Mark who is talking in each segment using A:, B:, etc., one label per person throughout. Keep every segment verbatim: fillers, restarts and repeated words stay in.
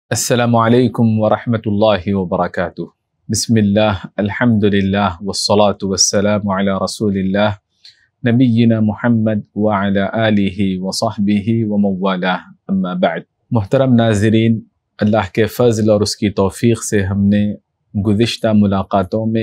A: السلام علیکم ورحمۃ اللہ وبرکاتہ۔ بسم اللہ، الحمد للہ والصلاة والسلام علی رسول اللہ نبینا محمد وعلی آلہ وصحبہ ومن والہ، اما بعد۔ محترم ناظرین، اللہ کے فضل اور اس کی توفیق سے ہم نے گزشتہ ملاقاتوں میں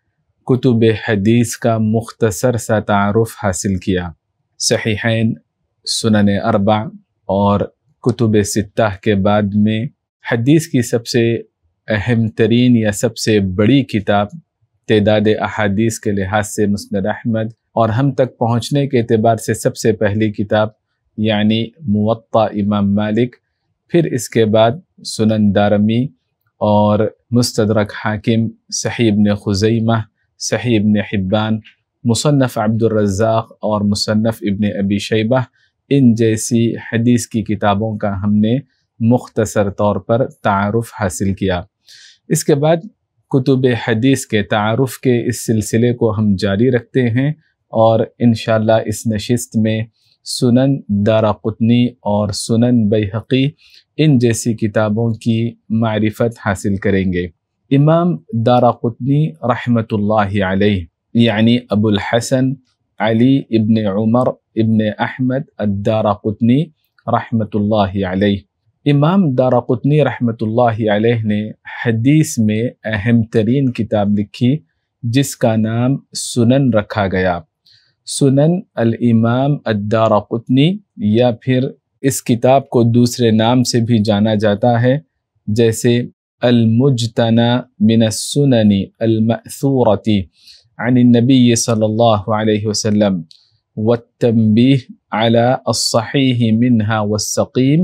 A: کتب حدیث کا مختصر سا تعارف حاصل کیا۔ صحیحین، سنن اربع اور کتب ستہ کے بعد میں حدیث کی سب سے اہم ترین یا سب سے بڑی کتاب تعداد احادیث کے لحاظ سے مسند احمد، اور ہم تک پہنچنے کے اعتبار سے سب سے پہلی کتاب یعنی موطا امام مالک، پھر اس کے بعد سنن دارمی اور مستدرک حاکم، صحیح ابن خزیمہ، صحیح ابن حبان، مصنف عبد الرزاق اور مصنف ابن ابی شیبہ، ان جیسی حدیث کی کتابوں کا ہم نے مختصر طور پر تعارف حاصل کیا۔ اس کے بعد کتب حدیث کے تعارف کے اس سلسلے کو ہم جاری رکھتے ہیں، اور انشاءاللہ اس نشست میں سنن دارقطنی اور سنن بیہقی ان جیسی کتابوں کی معرفت حاصل کریں گے۔ امام دارقطنی رحمۃ اللہ علیہ یعنی ابو الحسن علی ابن عمر ابن احمد الدارقطنی رحمۃ اللہ علیہ، امام دارقطنی رحمۃ اللہ علیہ نے حدیث میں اہم ترین کتاب لکھی جس کا نام سنن رکھا گیا۔ سنن الامام الدارقطنی، یا پھر اس کتاب کو دوسرے نام سے بھی جانا جاتا ہے، جیسے المجتنى من السنن المأثورة عن النبی صلی اللہ علیہ وسلم والتنبیہ على الصحیح منها والسقیم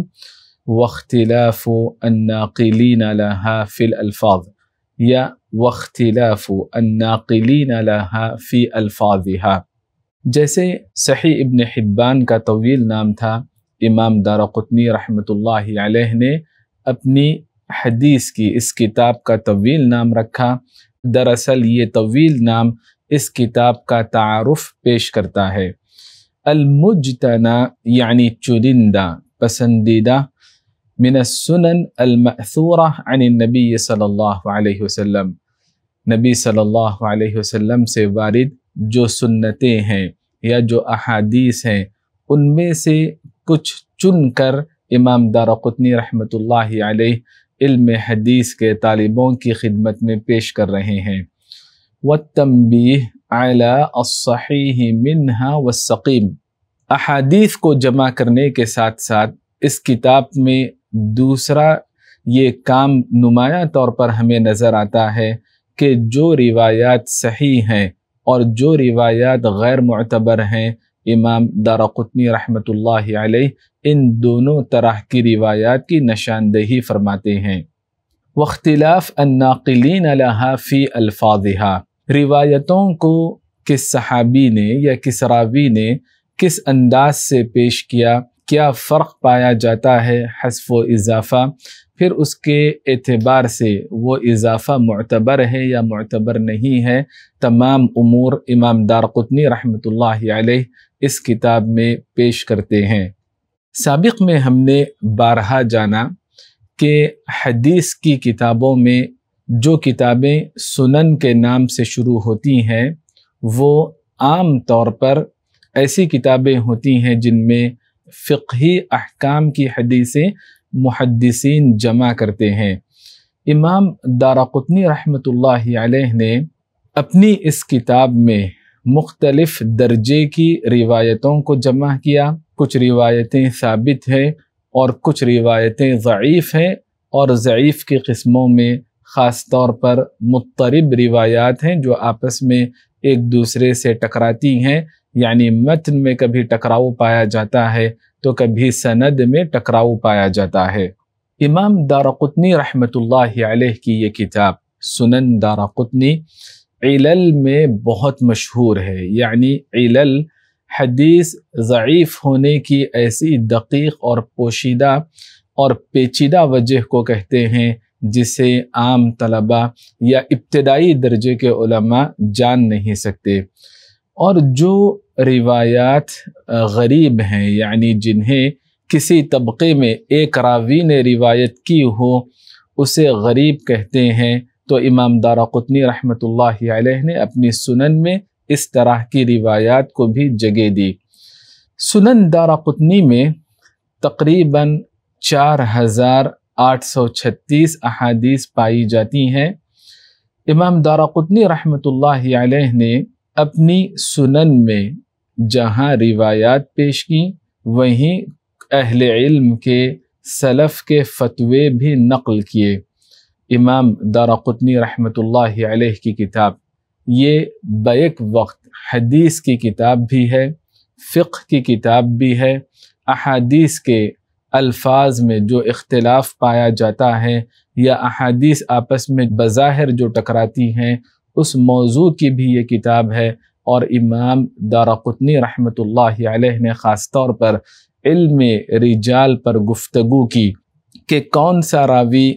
A: واختلاف الناقلین لها فی الالفاظ، یا واختلاف الناقلین لها فی الفاظها۔ جیسے صحیح ابن حبان کا طویل نام تھا، امام دارقطنی رحمۃ اللہ علیہ نے اپنی حدیث کی اس کتاب کا طویل نام رکھا۔ دراصل یہ طویل نام اس کتاب کا تعارف پیش کرتا ہے۔ المجتنى یعنی چنندہ، پسندیدہ، من السنن المأثورہ عن النبی صلی اللہ علیہ وسلم، نبی صلی اللہ علیہ وسلم سے وارد جو سنتیں ہیں یا جو احادیث ہیں، ان میں سے کچھ چن کر امام دارقطنی رحمۃ اللہ علیہ علم حدیث کے طالبوں کی خدمت میں پیش کر رہے ہیں۔ والتنبیہ علی الصحیح منہا والسقیم، احادیث کو جمع کرنے کے ساتھ ساتھ اس کتاب میں دوسرا یہ کام نمایاں طور پر ہمیں نظر آتا ہے کہ جو روایات صحیح ہیں اور جو روایات غیر معتبر ہیں، امام دارقطنی رحمۃ اللہ علیہ ان دونوں طرح کی روایات کی نشاندہی فرماتے ہیں۔ واختلاف الناقلین لها فی الفاظها، روایتوں کو کس صحابی نے یا کس راوی نے کس انداز سے پیش کیا، کیا فرق پایا جاتا ہے، حذف و اضافہ، پھر اس کے اعتبار سے وہ اضافہ معتبر ہے یا معتبر نہیں ہے، تمام امور امام دارقطنی رحمۃ اللہ علیہ اس کتاب میں پیش کرتے ہیں۔ سابق میں ہم نے بارہا جانا کہ حدیث کی کتابوں میں جو کتابیں سنن کے نام سے شروع ہوتی ہیں، وہ عام طور پر ایسی کتابیں ہوتی ہیں جن میں فقہی احکام کی حدیثیں محدثین جمع کرتے ہیں۔ امام دارقطنی رحمۃ اللہ علیہ نے اپنی اس کتاب میں مختلف درجے کی روایتوں کو جمع کیا۔ کچھ روایتیں ثابت ہیں اور کچھ روایتیں ضعیف ہیں، اور ضعیف کی قسموں میں خاص طور پر مضطرب روایات ہیں جو آپس میں ایک دوسرے سے ٹکراتی ہیں، یعنی متن میں کبھی ٹکراؤ پایا جاتا ہے تو کبھی سند میں ٹکراؤ پایا جاتا ہے۔ امام دارقطنی رحمۃ اللہ علیہ کی یہ کتاب سنن دارقطنی علل میں بہت مشہور ہے، یعنی علل حدیث ضعیف ہونے کی ایسی دقیق اور پوشیدہ اور پیچیدہ وجہ کو کہتے ہیں جسے عام طلبہ یا ابتدائی درجے کے علماء جان نہیں سکتے، اور جو روایات غریب ہیں، یعنی جنہیں کسی طبقے میں ایک راوی نے روایت کی ہو اسے غریب کہتے ہیں، تو امام دارقطنی رحمۃ اللہ علیہ نے اپنی سنن میں اس طرح کی روایات کو بھی جگہ دی۔ سنن دارقطنی میں تقریباً چار ہزار آٹھ سو چھتیس احادیث پائی جاتی ہیں۔ امام دارقطنی رحمۃ اللہ علیہ نے اپنی سنن میں جہاں روایات پیش کی وہیں اہل علم کے سلف کے فتوے بھی نقل کیے۔ امام دارقطنی رحمۃ اللہ علیہ کی کتاب یہ بیک وقت حدیث کی کتاب بھی ہے، فقہ کی کتاب بھی ہے، احادیث کے الفاظ میں جو اختلاف پایا جاتا ہے یا احادیث آپس میں بظاہر جو ٹکراتی ہیں اس موضوع کی بھی یہ کتاب ہے۔ اور امام دارقطنی رحمۃ اللہ علیہ نے خاص طور پر علم رجال پر گفتگو کی کہ کون سا راوی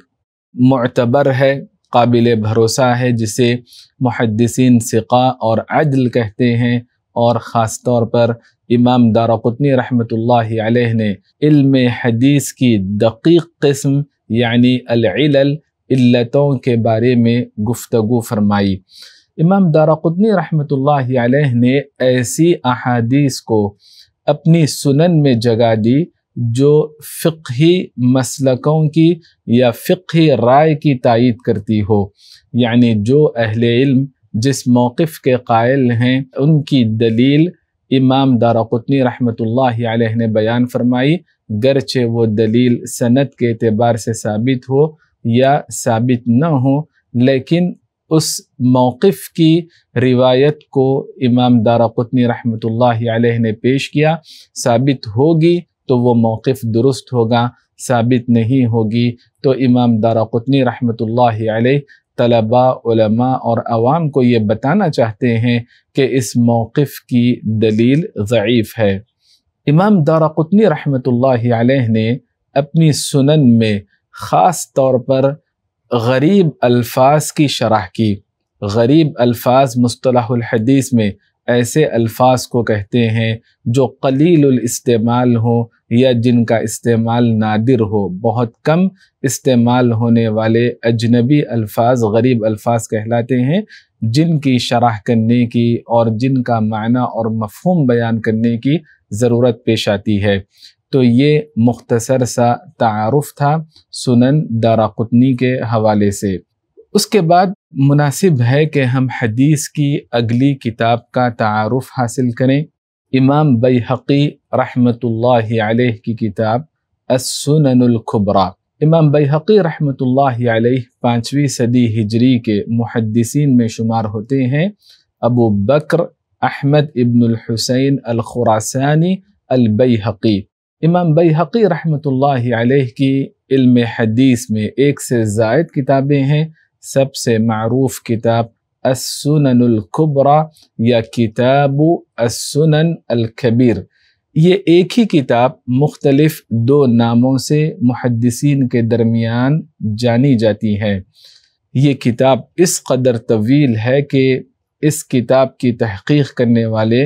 A: معتبر ہے، قابل بھروسہ ہے، جسے محدثین ثقہ اور عدل کہتے ہیں، اور خاص طور پر امام دارقطنی رحمۃ اللہ علیہ نے علم حدیث کی دقیق قسم یعنی العلل علتوں کے بارے میں گفتگو فرمائی۔ امام دارقطنی رحمۃ اللہ علیہ نے ایسی احادیث کو اپنی سنن میں جگہ دی جو فقہی مسلکوں کی یا فقہی رائے کی تائید کرتی ہو، یعنی جو اہل علم جس موقف کے قائل ہیں ان کی دلیل امام دارقطنی رحمۃ اللہ علیہ نے بیان فرمائی، گرچہ وہ دلیل سند کے اعتبار سے ثابت ہو یا ثابت نہ ہو، لیکن اس موقف کی روایت کو امام دارقطنی رحمۃ اللہ علیہ نے پیش کیا، ثابت ہوگی تو وہ موقف درست ہوگا، ثابت نہیں ہوگی تو امام دارقطنی رحمۃ اللہ علیہ طلباء، علماء اور عوام کو یہ بتانا چاہتے ہیں کہ اس موقف کی دلیل ضعیف ہے۔ امام دارقطنی رحمۃ اللہ علیہ نے اپنی سنن میں خاص طور پر غریب الفاظ کی شرح کی۔ غریب الفاظ مصطلح الحدیث میں ایسے الفاظ کو کہتے ہیں جو قلیل الاستعمال ہو یا جن کا استعمال نادر ہو، بہت کم استعمال ہونے والے اجنبی الفاظ غریب الفاظ کہلاتے ہیں، جن کی شرح کرنے کی اور جن کا معنی اور مفہوم بیان کرنے کی ضرورت پیش آتی ہے۔ تو یہ مختصر سا تعارف تھا سنن دارقطنی کے حوالے سے۔ اس کے بعد مناسب ہے کہ ہم حدیث کی اگلی کتاب کا تعارف حاصل کریں۔ امام بیہقی رحمۃ اللہ علیہ کی کتاب السنن الکبریٰ۔ امام بیہقی رحمۃ اللہ علیہ پانچویں صدی ہجری کے محدثین میں شمار ہوتے ہیں۔ ابو بکر احمد ابن الحسین الخراسانی البیہقی۔ امام بیہقی رحمۃ اللہ علیہ کی علم حدیث میں ایک سے زائد کتابیں ہیں۔ سب سے معروف کتاب السنن الکبریٰ یا کتاب السنن الکبیر۔ یہ ایک ہی کتاب مختلف دو ناموں سے محدثین کے درمیان جانی جاتی ہے۔ یہ کتاب اس قدر طویل ہے کہ اس کتاب کی تحقیق کرنے والے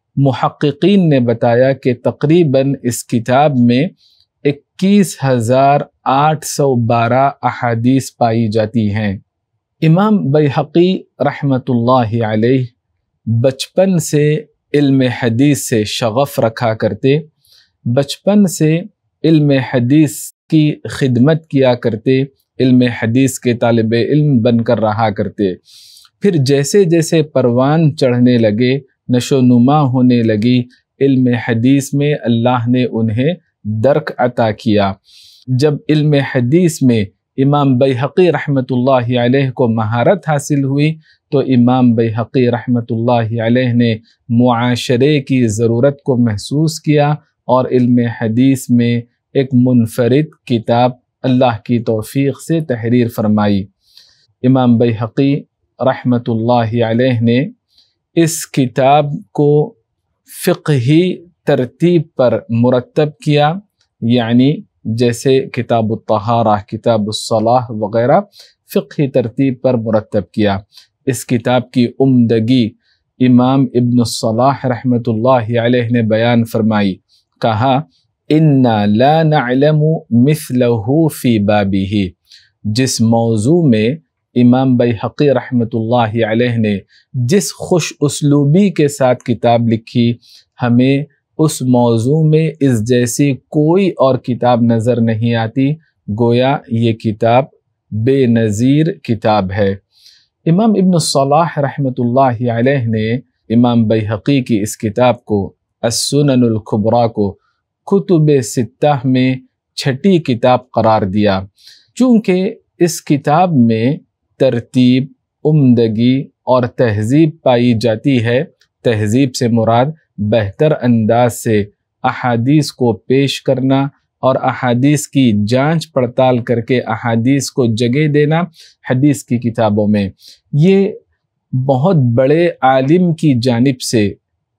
A: محققین نے بتایا کہ تقریباً اس کتاب میں اکیس ہزار آٹھ سو بارہ احادیث پائی جاتی ہیں۔ امام بیہقی رحمۃ اللہ علیہ بچپن سے علم حدیث سے شغف رکھا کرتے، بچپن سے علم حدیث کی خدمت کیا کرتے، علم حدیث کے طالب علم بن کر رہا کرتے۔ پھر جیسے جیسے پروان چڑھنے لگے، نشو نما ہونے لگی علم حدیث میں، اللہ نے انہیں درک عطا کیا۔ جب علم حدیث میں امام بیہقی رحمۃ اللہ علیہ کو مہارت حاصل ہوئی تو امام بیہقی رحمۃ اللہ علیہ نے معاشرے کی ضرورت کو محسوس کیا اور علم حدیث میں ایک منفرد کتاب اللہ کی توفیق سے تحریر فرمائی۔ امام بیہقی رحمۃ اللہ علیہ نے اس کتاب کو فقہی ترتیب پر مرتب کیا، یعنی جیسے کتاب الطہارہ، کتاب الصلاۃ وغیرہ فقہی ترتیب پر مرتب کیا۔ اس کتاب کی عمدگی امام ابن الصلاح رحمۃ اللہ علیہ نے بیان فرمائی، کہا انا لا نعلم مثلہ فی بابہ، جس موضوع میں امام بیہقی رحمۃ اللہ علیہ نے جس خوش اسلوبی کے ساتھ کتاب لکھی، ہمیں اس موضوع میں اس جیسی کوئی اور کتاب نظر نہیں آتی، گویا یہ کتاب بے نظیر کتاب ہے۔ امام ابن الصلاح رحمۃ اللہ علیہ نے امام بیہقی کی اس کتاب کو السنن الکبریٰ کو کتب ستہ میں چھٹی کتاب قرار دیا، چونکہ اس کتاب میں ترتیب، عمدگی اور تہذیب پائی جاتی ہے۔ تہذیب سے مراد بہتر انداز سے احادیث کو پیش کرنا اور احادیث کی جانچ پڑتال کر کے احادیث کو جگہ دینا حدیث کی کتابوں میں۔ یہ بہت بڑے عالم کی جانب سے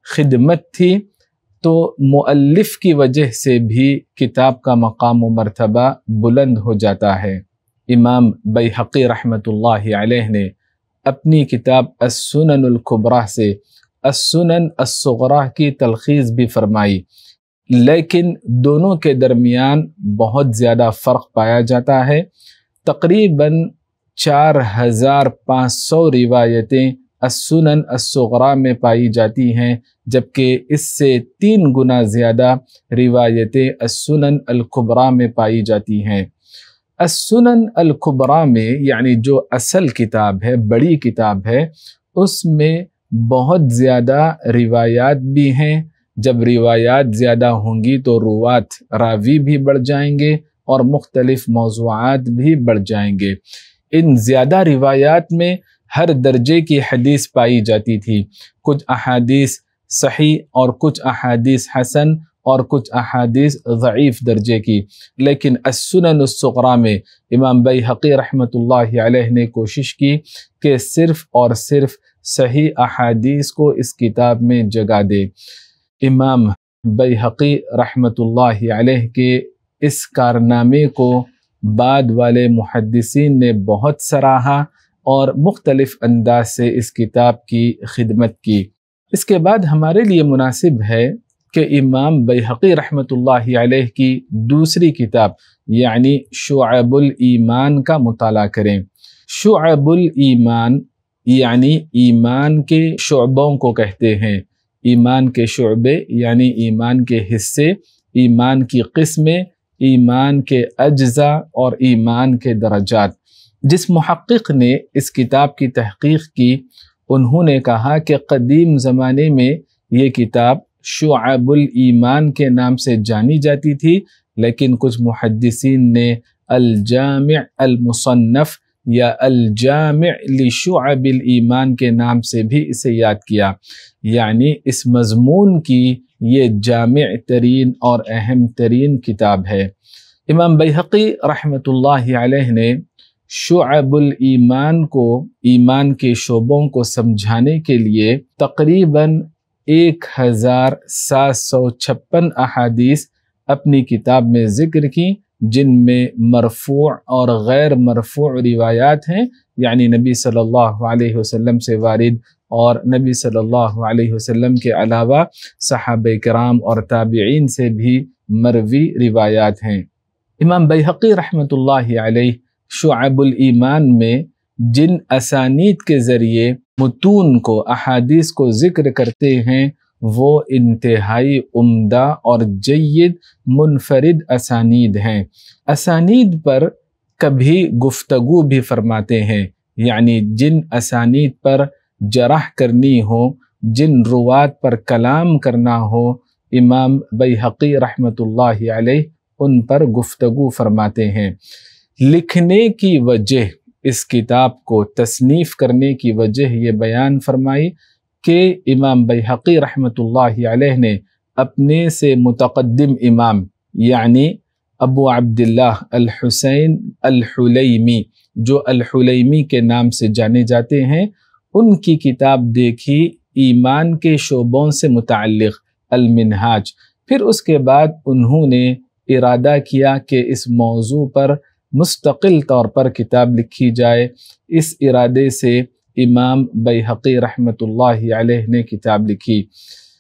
A: خدمت تھی، تو مؤلف کی وجہ سے بھی کتاب کا مقام و مرتبہ بلند ہو جاتا ہے۔ امام بیہقی رحمۃ اللہ علیہ نے اپنی کتاب السنن الکبریٰ سے السنن الصغریٰ کی تلخیص بھی فرمائی، لیکن دونوں کے درمیان بہت زیادہ فرق پایا جاتا ہے۔ تقریباً چار ہزار پانچ سو روایتیں السنن الصغریٰ میں پائی جاتی ہیں، جبکہ اس سے تین گنا زیادہ روایتیں السنن الکبریٰ میں پائی جاتی ہیں۔ السنن الکبریٰ میں یعنی جو اصل کتاب ہے، بڑی کتاب ہے، اس میں بہت زیادہ روایات بھی ہیں۔ جب روایات زیادہ ہوں گی تو روات راوی بھی بڑھ جائیں گے اور مختلف موضوعات بھی بڑھ جائیں گے۔ ان زیادہ روایات میں ہر درجے کی حدیث پائی جاتی تھی، کچھ احادیث صحیح اور کچھ احادیث حسن اور کچھ احادیث ضعیف درجے کی، لیکن السنن الصغریٰ میں امام بیہقی رحمۃ اللہ علیہ نے کوشش کی کہ صرف اور صرف صحیح احادیث کو اس کتاب میں جگہ دے۔ امام بیہقی رحمۃ اللہ علیہ کے اس کارنامے کو بعد والے محدثین نے بہت سراہا اور مختلف انداز سے اس کتاب کی خدمت کی۔ اس کے بعد ہمارے لیے مناسب ہے کہ امام بیہقی رحمۃ اللہ علیہ کی دوسری کتاب یعنی شعب الایمان کا مطالعہ کریں۔ شعب الایمان یعنی ایمان کے شعبوں کو کہتے ہیں۔ ایمان کے شعبے یعنی ایمان کے حصے، ایمان کی قسمیں، ایمان کے اجزاء اور ایمان کے درجات۔ جس محقق نے اس کتاب کی تحقیق کی، انہوں نے کہا کہ قدیم زمانے میں یہ کتاب شعب الایمان کے نام سے جانی جاتی تھی، لیکن کچھ محدثین نے الجامع المصنف یا الجامع لشعب الایمان کے نام سے بھی اسے یاد کیا، یعنی اس مضمون کی یہ جامع ترین اور اہم ترین کتاب ہے۔ امام بیہقی رحمۃ اللہ علیہ نے شعب الایمان کو، ایمان کے شعبوں کو سمجھانے کے لیے تقریباً ایک ہزار سات سو چھپن احادیث اپنی کتاب میں ذکر کی، جن میں مرفوع اور غیر مرفوع روایات ہیں، یعنی نبی صلی اللہ علیہ وسلم سے وارد اور نبی صلی اللہ علیہ وسلم کے علاوہ صحابہ کرام اور تابعین سے بھی مروی روایات ہیں۔ امام بیہقی رحمۃ اللہ علیہ شعب الایمان میں جن اسانید کے ذریعے متون کو، احادیث کو ذکر کرتے ہیں، وہ انتہائی عمدہ اور جید منفرد اسانید ہیں۔ اسانید پر کبھی گفتگو بھی فرماتے ہیں، یعنی جن اسانید پر جرح کرنی ہو، جن روات پر کلام کرنا ہو، امام بیہقی رحمۃ اللہ علیہ ان پر گفتگو فرماتے ہیں۔ لکھنے کی وجہ، اس کتاب کو تصنیف کرنے کی وجہ یہ بیان فرمائی کہ امام بیہقی رحمۃ اللہ علیہ نے اپنے سے متقدم امام یعنی ابو عبداللہ الحسین الحلیمی، جو الحلیمی کے نام سے جانے جاتے ہیں، ان کی کتاب دیکھی ایمان کے شعبوں سے متعلق المنہاج۔ پھر اس کے بعد انہوں نے ارادہ کیا کہ اس موضوع پر مستقل طور پر کتاب لکھی جائے۔ اس ارادے سے امام بیہقی رحمۃ اللہ علیہ نے کتاب لکھی۔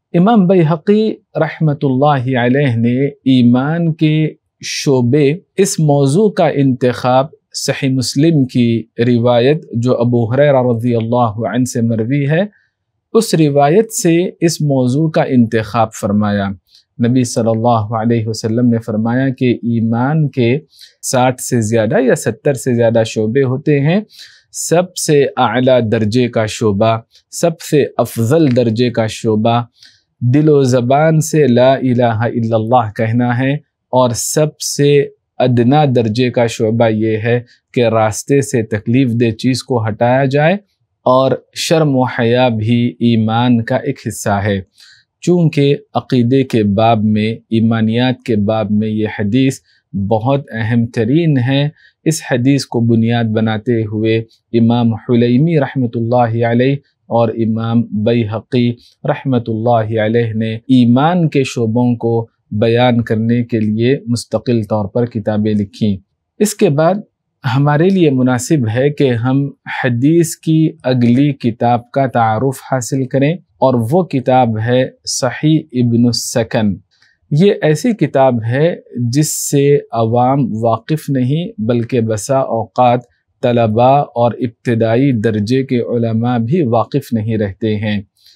A: امام بیہقی رحمۃ اللہ علیہ نے ایمان کے شعبے اس موضوع کا انتخاب صحیح مسلم کی روایت جو ابو ہریرہ رضی اللہ عنہ سے مروی ہے، اس روایت سے اس موضوع کا انتخاب فرمایا۔ نبی صلی اللہ علیہ وسلم نے فرمایا کہ ایمان کے ساٹھ سے زیادہ یا ستر سے زیادہ شعبے ہوتے ہیں، سب سے اعلیٰ درجے کا شعبہ، سب سے افضل درجے کا شعبہ دل و زبان سے لا الہ الا اللہ کہنا ہے، اور سب سے ادنا درجے کا شعبہ یہ ہے کہ راستے سے تکلیف دہ چیز کو ہٹایا جائے، اور شرم و حیا بھی ایمان کا ایک حصہ ہے۔ چونکہ عقیدے کے باب میں، ایمانیات کے باب میں یہ حدیث بہت اہم ترین ہے، اس حدیث کو بنیاد بناتے ہوئے امام حلیمی رحمۃ اللہ علیہ اور امام بیہقی رحمۃ اللہ علیہ نے ایمان کے شعبوں کو بیان کرنے کے لیے مستقل طور پر کتابیں لکھیں۔ اس کے بعد ہمارے لیے مناسب ہے کہ ہم حدیث کی اگلی کتاب کا تعارف حاصل کریں، اور وہ کتاب ہے صحیح ابن السکن۔ یہ ایسی کتاب ہے جس سے عوام واقف نہیں، بلکہ بسا اوقات طلباء اور ابتدائی درجے کے علماء بھی واقف نہیں رہتے ہیں۔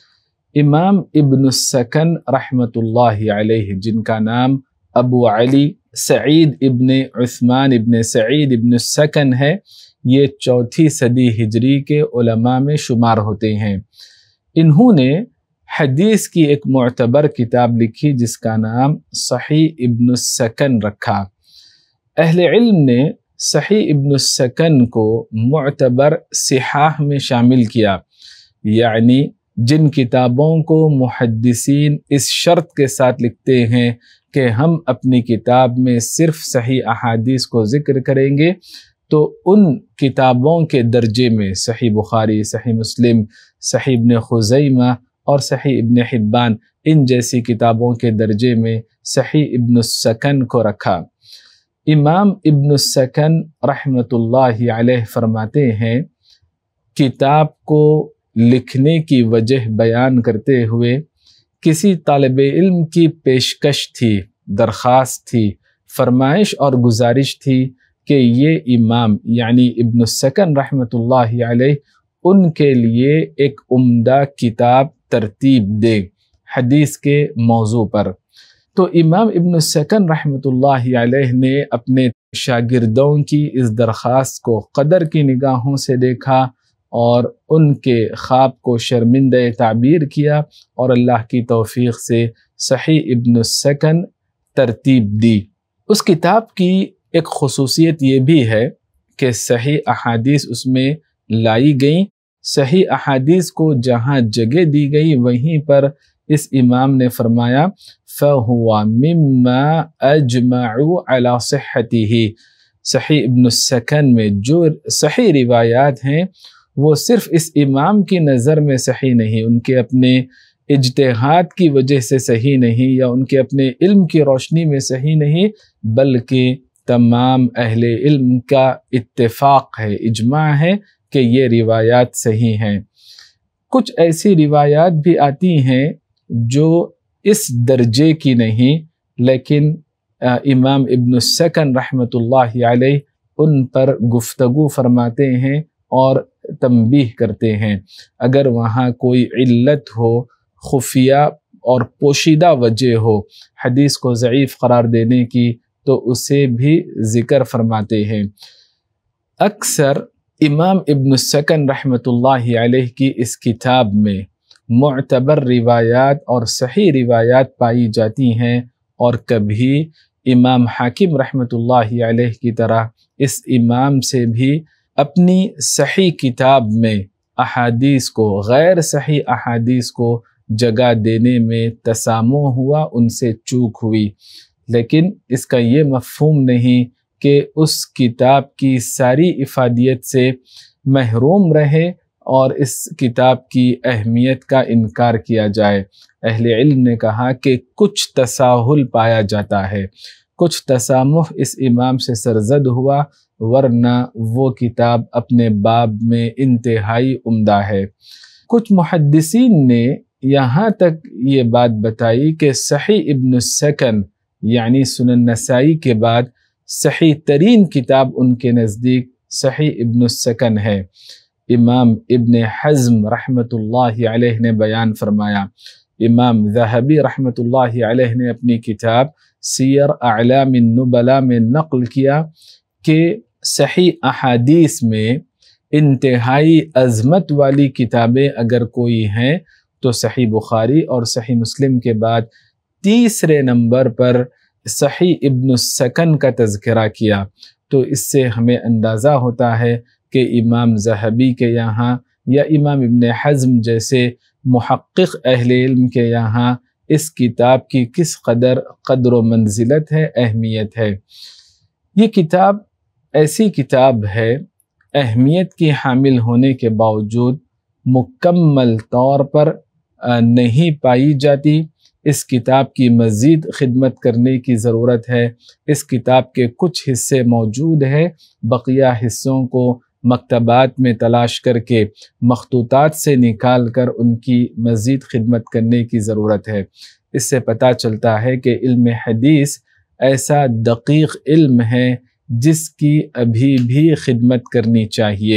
A: امام ابن السکن رحمۃ اللہ علیہ، جن کا نام ابو علی سعید ابن عثمان ابن سعید ابن السکن ہے، یہ چوتھی صدی ہجری کے علماء میں شمار ہوتے ہیں۔ انہوں نے حدیث کی ایک معتبر کتاب لکھی جس کا نام صحیح ابن السکن رکھا۔ اہل علم نے صحیح ابن السکن کو معتبر صحاح میں شامل کیا، یعنی جن کتابوں کو محدثین اس شرط کے ساتھ لکھتے ہیں کہ ہم اپنی کتاب میں صرف صحیح احادیث کو ذکر کریں گے، تو ان کتابوں کے درجے میں صحیح بخاری، صحیح مسلم، صحیح ابن خزیمہ اور صحیح ابن حبان، ان جیسی کتابوں کے درجے میں صحیح ابن السکن کو رکھا۔ امام ابن السکن رحمۃ اللہ علیہ فرماتے ہیں، کتاب کو لکھنے کی وجہ بیان کرتے ہوئے کسی طالب علم کی پیشکش تھی، درخواست تھی، فرمائش اور گزارش تھی کہ یہ امام یعنی ابن السکن رحمۃ اللہ علیہ ان کے لیے ایک عمدہ کتاب ترتیب دے حدیث کے موضوع پر۔ تو امام ابن السکن رحمۃ اللہ علیہ نے اپنے شاگردوں کی اس درخواست کو قدر کی نگاہوں سے دیکھا، اور ان کے خواب کو شرمندہ تعبیر کیا، اور اللہ کی توفیق سے صحیح ابن السکن ترتیب دی۔ اس کتاب کی ایک خصوصیت یہ بھی ہے کہ صحیح احادیث اس میں لائی گئیں۔ صحیح احادیث کو جہاں جگہ دی گئی وہیں پر اس امام نے فرمایا فَهُوَ مِمَّا أَجْمَعُوا عَلَى صِحَّتِهِ۔ صحیح ابن السکن میں جو صحیح روایات ہیں وہ صرف اس امام کی نظر میں صحیح نہیں، ان کے اپنے اجتہاد کی وجہ سے صحیح نہیں، یا ان کے اپنے علم کی روشنی میں صحیح نہیں، بلکہ تمام اہل علم کا اتفاق ہے، اجماع ہے کہ یہ روایات صحیح ہیں۔ کچھ ایسی روایات بھی آتی ہیں جو اس درجے کی نہیں، لیکن امام ابن السکن رحمۃ اللہ علیہ ان پر گفتگو فرماتے ہیں اور تنبیہ کرتے ہیں۔ اگر وہاں کوئی علت ہو، خفیہ اور پوشیدہ وجہ ہو حدیث کو ضعیف قرار دینے کی، تو اسے بھی ذکر فرماتے ہیں۔ اکثر امام ابن السکن رحمۃ اللہ علیہ کی اس کتاب میں معتبر روایات اور صحیح روایات پائی جاتی ہیں، اور کبھی امام حاکم رحمۃ اللہ علیہ کی طرح اس امام سے بھی اپنی صحیح کتاب میں احادیث کو، غیر صحیح احادیث کو جگہ دینے میں تسامح ہوا، ان سے چوک ہوئی، لیکن اس کا یہ مفہوم نہیں کہ اس کتاب کی ساری افادیت سے محروم رہے اور اس کتاب کی اہمیت کا انکار کیا جائے۔ اہل علم نے کہا کہ کچھ تساہل پایا جاتا ہے، کچھ تسامح اس امام سے سرزد ہوا، ورنہ وہ کتاب اپنے باب میں انتہائی عمدہ ہے۔ کچھ محدثین نے یہاں تک یہ بات بتائی کہ صحیح ابن السکن یعنی سنن نسائی کے بعد صحیح ترین کتاب ان کے نزدیک صحیح ابن السکن ہے۔ امام ابن حزم رحمۃ اللہ علیہ نے بیان فرمایا، امام ذہبی رحمۃ اللہ علیہ نے اپنی کتاب سیر اعلام النبلاء میں نقل کیا کہ صحیح احادیث میں انتہائی عظمت والی کتابیں اگر کوئی ہیں تو صحیح بخاری اور صحیح مسلم کے بعد تیسرے نمبر پر صحیح ابن السکن کا تذکرہ کیا۔ تو اس سے ہمیں اندازہ ہوتا ہے کہ امام ذہبی کے یہاں یا امام ابن حزم جیسے محقق اہل علم کے یہاں اس کتاب کی کس قدر قدر و منزلت ہے، اہمیت ہے۔ یہ کتاب ایسی کتاب ہے اہمیت کی حامل ہونے کے باوجود مکمل طور پر نہیں پائی جاتی۔ اس کتاب کی مزید خدمت کرنے کی ضرورت ہے۔ اس کتاب کے کچھ حصے موجود ہیں، بقیہ حصوں کو مکتبات میں تلاش کر کے مخطوطات سے نکال کر ان کی مزید خدمت کرنے کی ضرورت ہے۔ اس سے پتہ چلتا ہے کہ علم حدیث ایسا دقیق علم ہے جس کی ابھی بھی خدمت کرنی چاہیے،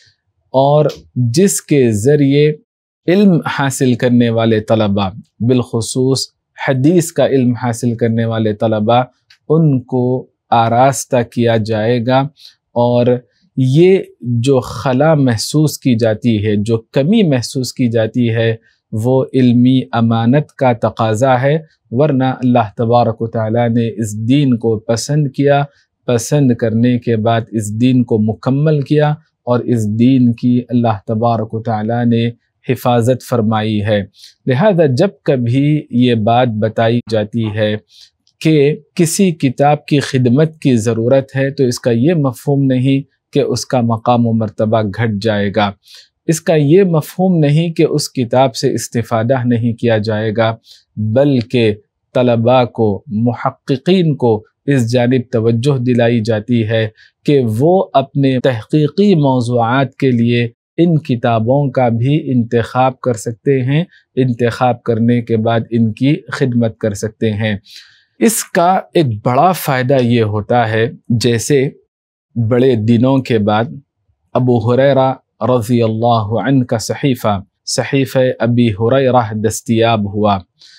A: اور جس کے ذریعے علم حاصل کرنے والے طلباء، بالخصوص حدیث کا علم حاصل کرنے والے طلباء، ان کو آراستہ کیا جائے گا، اور یہ جو خلا محسوس کی جاتی ہے، جو کمی محسوس کی جاتی ہے، وہ علمی امانت کا تقاضا ہے، ورنہ اللہ تبارک و تعالیٰ نے اس دین کو پسند کیا، پسند کرنے کے بعد اس دین کو مکمل کیا، اور اس دین کی اللہ تبارک و تعالیٰ نے حفاظت فرمائی ہے۔ لہذا جب کبھی یہ بات بتائی جاتی ہے کہ کسی کتاب کی خدمت کی ضرورت ہے تو اس کا یہ مفہوم نہیں کہ اس کا مقام و مرتبہ گھٹ جائے گا، اس کا یہ مفہوم نہیں کہ اس کتاب سے استفادہ نہیں کیا جائے گا، بلکہ طلباء کو، محققین کو اس جانب توجہ دلائی جاتی ہے کہ وہ اپنے تحقیقی موضوعات کے لیے ان کتابوں کا بھی انتخاب کر سکتے ہیں، انتخاب کرنے کے بعد ان کی خدمت کر سکتے ہیں۔ اس کا ایک بڑا فائدہ یہ ہوتا ہے، جیسے بڑے دنوں کے بعد ابو ہریرہ رضی اللہ عنہ کا صحیفہ صحیفہ ابی ہریرہ دستیاب ہوا۔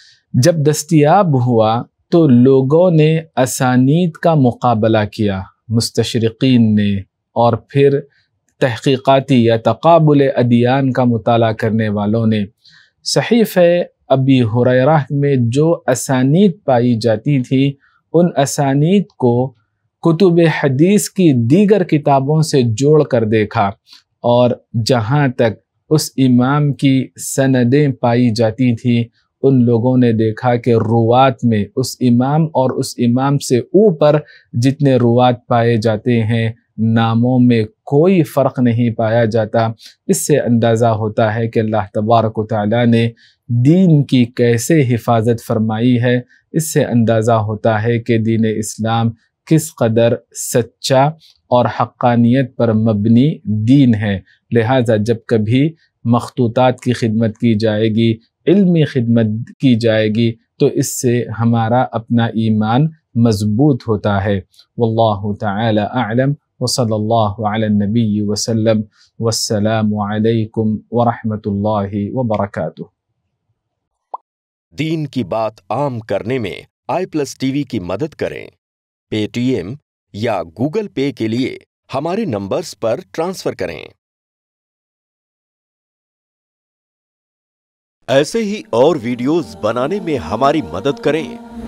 A: جب دستیاب ہوا تو لوگوں نے اسانید کا مقابلہ کیا، مستشرقین نے، اور پھر تحقیقاتی یا تقابل ادیان کا مطالعہ کرنے والوں نے صحیفہ ابی ہریرہ میں جو اسانید پائی جاتی تھی، ان اسانید کو کتب حدیث کی دیگر کتابوں سے جوڑ کر دیکھا، اور جہاں تک اس امام کی سندیں پائی جاتی تھیں، ان لوگوں نے دیکھا کہ روات میں اس امام اور اس امام سے اوپر جتنے روات پائے جاتے ہیں، ناموں میں کوئی فرق نہیں پایا جاتا۔ اس سے اندازہ ہوتا ہے کہ اللہ تبارک و تعالیٰ نے دین کی کیسے حفاظت فرمائی ہے، اس سے اندازہ ہوتا ہے کہ دین اسلام کس قدر سچا اور حقانیت پر مبنی دین ہے۔ لہٰذا جب کبھی مخطوطات کی خدمت کی جائے گی، علمی خدمت کی جائے گی، تو اس سے ہمارا اپنا ایمان مضبوط ہوتا ہے۔ واللہ تعالی اعلم، وصلی اللہ علی النبی وسلم، والسلام علیکم ورحمۃ اللہ وبرکاتہ۔
B: دین کی بات عام کرنے میں آئی پلس ٹی وی کی مدد کریں۔ پے ٹی ایم یا گوگل پے کے لیے ہمارے نمبرز پر ٹرانسفر کریں۔ ایسے ہی اور ویڈیوز بنانے میں ہماری مدد کریں۔